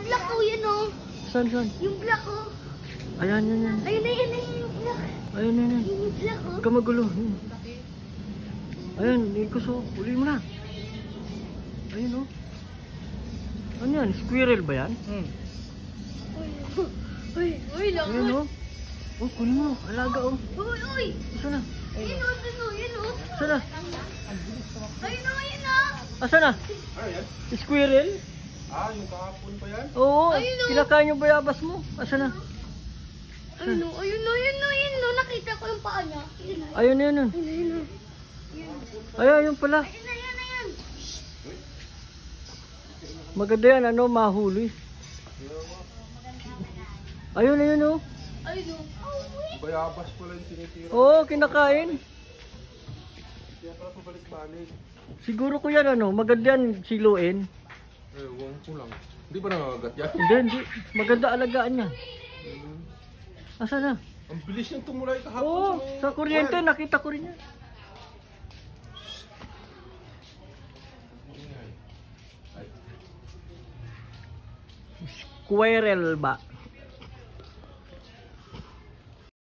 black ko, yan o. Saan, saan? Yung black ko. Ayan, yan, yan. Ayun na, yan na yung black. Ayun, yan, yan. Yung black ko. Huwag ka magulo. Ayan, ikuso. Uli mo na. Ayun, oh. Ano yan? Squirrel ba yan? Uy, lang. Ayun, oh. Oh, kunin mo. Alaga, oh. Uy. Saan na? Yan o, dun o, yan o. Saan na? Ayun o, yan o. Asan na? Ayan. Squirrel? Yung kahapon pa yan? Oo. Ayun, oh. Kinakain yung bayabas mo. Asan na? Ayun o, ayun o, ayun o, ayun o. Nakita ko yung paa niya. Ayun, yun, yun. Ayun o. Ayun, yun pala. Ayun na, yan na yan. Maganda yan, ano, mahuli. Ayun, ayun, oh. Ayun o. Bayabas pala yung tinitira. Oo, kinakain. Kaya pala pabalik-balik. Siguro ko yan, ano, maganda yan siluin. Ewan ko lang. Hindi ba nangagat yan? Hindi, hindi. Maganda alagaan niya. Asan na? Ang bilis niyang tumulay kahapon Oo, sa kuryente, nakita ko rin yan. Squirrel ba?